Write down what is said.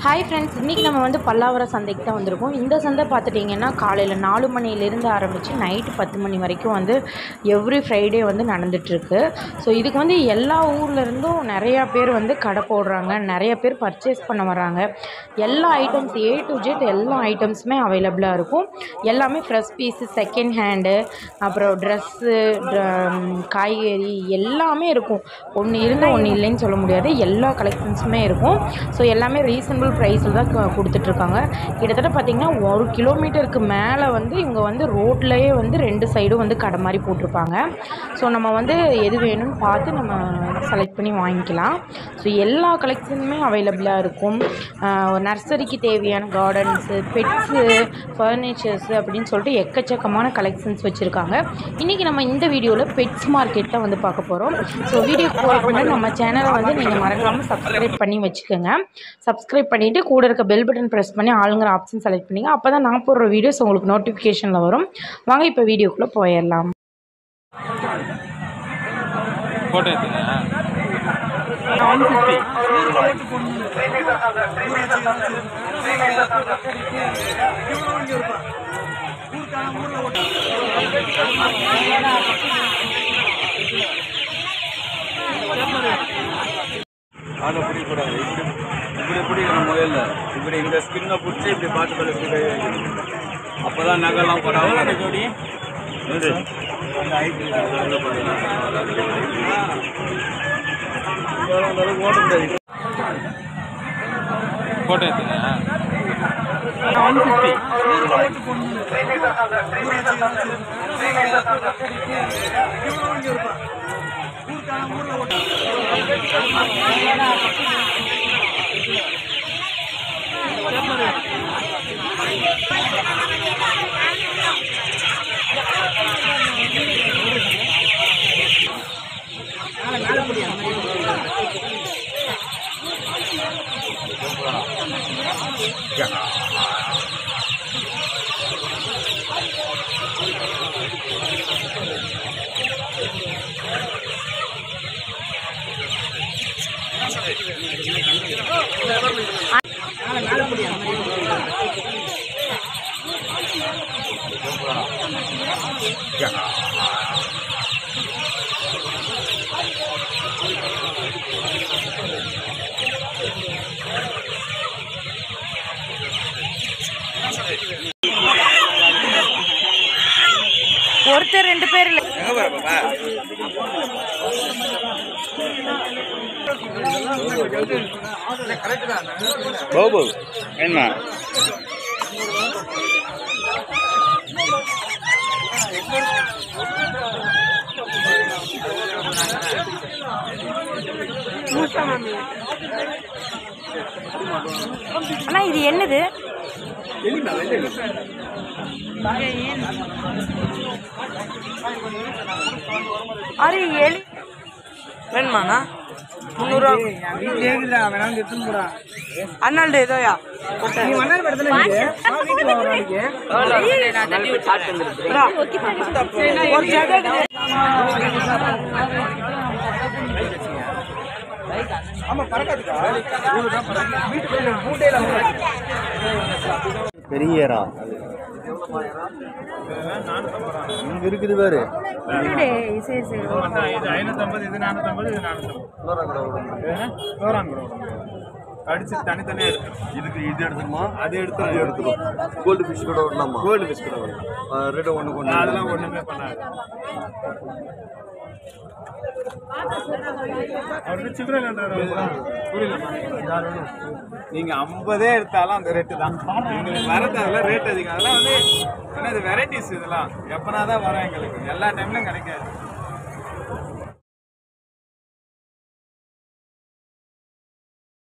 Hi friends, இன்றைக்கி நம்ம வந்து பல்லாவரம் சந்தைக்கு தான் வந்திருக்கோம். இந்த சந்தை பார்த்துட்டிங்கன்னா காலையில் 4 மணிலேருந்து ஆரம்பித்து நைட்டு 10 மணி வரைக்கும் வந்து எவ்ரி ஃப்ரைடே வந்து நடந்துகிட்ருக்கு. ஸோ இதுக்கு வந்து எல்லா ஊர்லேருந்தும் நிறையா பேர் வந்து கடை போடுறாங்க, நிறைய பேர் பர்ச்சேஸ் பண்ண வராங்க. எல்லா ஐட்டம்ஸ் A to Z எல்லா ஐட்டம்ஸுமே அவைலபிளாக இருக்கும். எல்லாமே ஃப்ரெஷ் பீஸு, செகண்ட் ஹேண்டு, அப்புறம் ட்ரெஸ்ஸு, காய்கறி எல்லாமே இருக்கும். ஒன்று இருந்து ஒன்று இல்லைன்னு சொல்ல முடியாது, எல்லா கலெக்ஷன்ஸுமே இருக்கும். ஸோ எல்லாமே ரீசனபிள் ப்ரைஸில் தான் கொடுத்துட்ருக்காங்க. கிட்டத்தட்ட பார்த்திங்கன்னா 1 கிலோமீட்டருக்கு மேலே வந்து இவங்க வந்து ரோட்லேயே வந்து 2 சைடும் வந்து கடை மாதிரி போட்டிருப்பாங்க. ஸோ நம்ம வந்து எது வேணும்னு பார்த்து நம்ம செலக்ட் பண்ணி வாங்கிக்கலாம். ஸோ எல்லா கலெக்ஷனுமே அவைலபிளாக இருக்கும். நர்சரிக்கு தேவையான கார்டன்ஸு, பெட்ஸு, ஃபர்னிச்சர்ஸு அப்படின்னு சொல்லிட்டு எக்கச்சக்கமான கலெக்ஷன்ஸ் வச்சுருக்காங்க. இன்றைக்கி நம்ம இந்த வீடியோவில் பெட்ஸ் மார்க்கெட் தான் வந்து பார்க்க போகிறோம். ஸோ வீடியோக்கு போகிறதுக்கு முன்னாடி நம்ம சேனலை வந்து நீங்கள் மறக்காமல் சப்ஸ்கிரைப் பண்ணி வச்சுக்கோங்க. சப்ஸ்கிரைப் பண்ணிவிட்டு கூட இருக்க பெல் பட்டன் ப்ரெஸ் பண்ணி ஆளுங்கிற ஆப்ஷன் செலக்ட் பண்ணிங்க. அப்போ தான் நான் போடுற வீடியோஸ் உங்களுக்கு நோட்டிஃபிகேஷனில் வரும். வாங்க இப்போ வீடியோக்குள்ளே போயிடலாம். ஃபோட்டோ எடுத்துங்க. அதை பிடிக்கூடாது. இப்படி பிடிக்கணும் முதல்ல. இப்படி இந்த ஸ்கின்னை பிடிச்சி இப்படி பார்த்து இப்படி கை வைக்கணும். அப்போ தான் நகைலாம் போடாமல் ஜோடி ஃபோட்டோ எடுத்துங்க. ஒருத்தர் 2 பேர் இல்லை. பாபு என்ன அண்ணா இது என்னது? அरे எலி வேணுமாண்ணா? 300 ரூபா அண்ணாண்டு ஏதோயா பெரியரா இங்க இருக்குது பாரு. அடிச்சு தனித்தனியா இதுக்கு இது எடுத்துருமா? அது எடுத்துரும். கோல்டு ஃபிஷ் கூட வரலாமா? கோல்டு ஃபிஷ் கூட வரும். ரெண்டு ஒன்று அதெல்லாம் ஒண்ணுமே பண்ணாது. நீங்க 50 எடுத்தாலும் அந்த ரேட்டு தான். எங்களுக்கு வரது அதெல்லாம் ரேட் அதிகம். அதெல்லாம் வந்து என்ன வெரைட்டிஸ், இதெல்லாம் எப்பனாதான் வரும். எங்களுக்கு எல்லா டைம்லயும் கிடைக்காது.